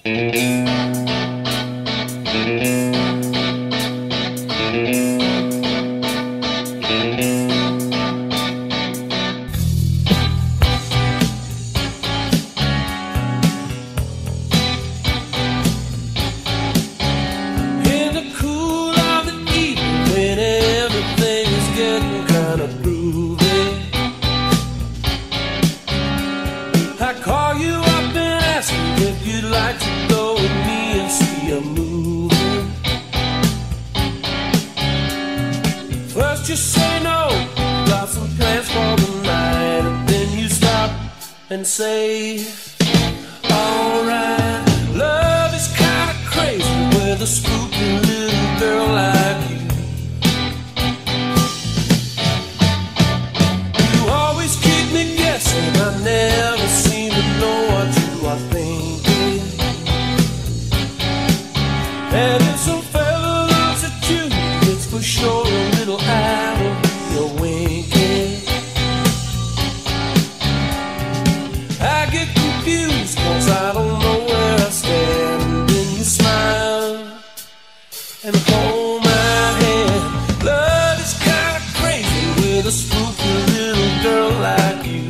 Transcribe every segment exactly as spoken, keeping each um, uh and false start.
You say no, got some plans for the night, and then you stop and say, alright. Love is kinda crazy with a spooky little girl like you. You always keep me guessing, I never seem to know what you are thinking. And if some fella looks at you, it's for sure a little out of your winking. I get confused cause I don't know where I stand. And then you smile and hold my hand. Love is kinda crazy with a spooky little girl like you.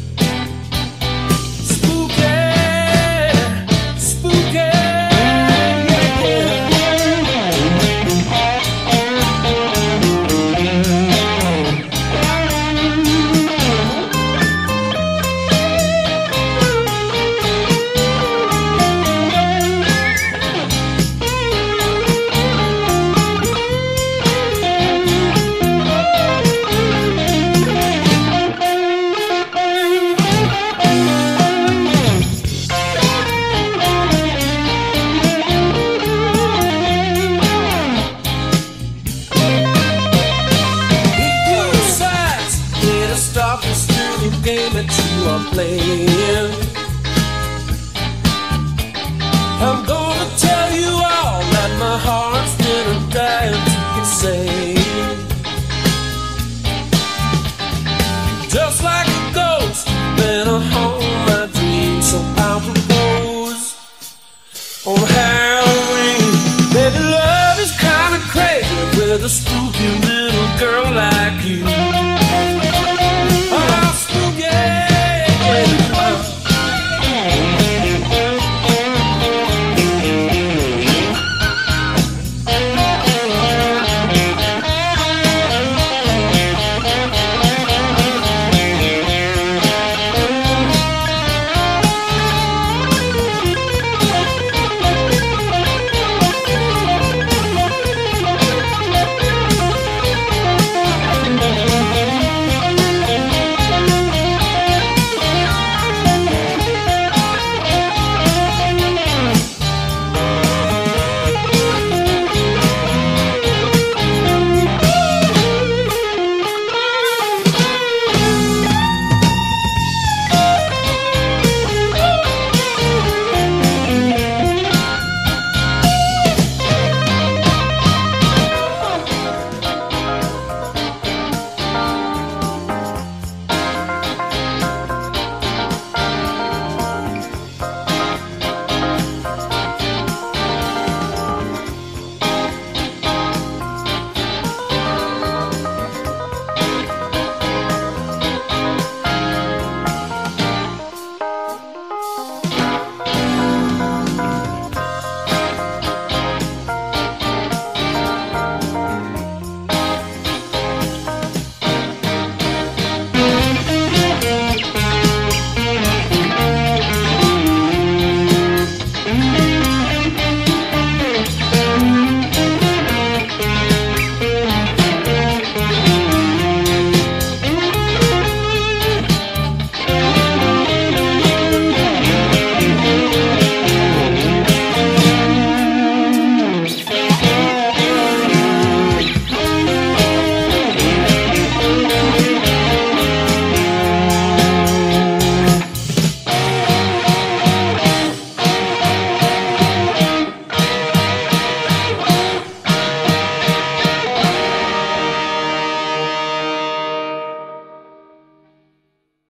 Game that you are playing, I'm gonna tell you all that my heart's been a dying to say. Just like a ghost, been a home my dreams, so I'll propose on Halloween. Baby, love is kinda crazy with a spooky little girl like you.